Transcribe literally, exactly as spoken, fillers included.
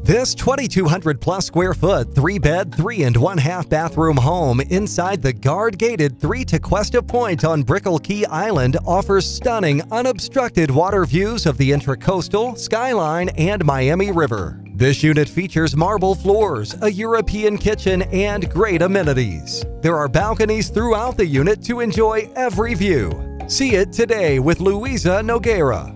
This twenty-two hundred plus square foot, three bed, three and one half bathroom home inside the guard-gated Three Tequesta Point on Brickell Key Island offers stunning, unobstructed water views of the intracoastal, skyline, and Miami River. This unit features marble floors, a European kitchen, and great amenities. There are balconies throughout the unit to enjoy every view. See it today with Luiza Nogueira.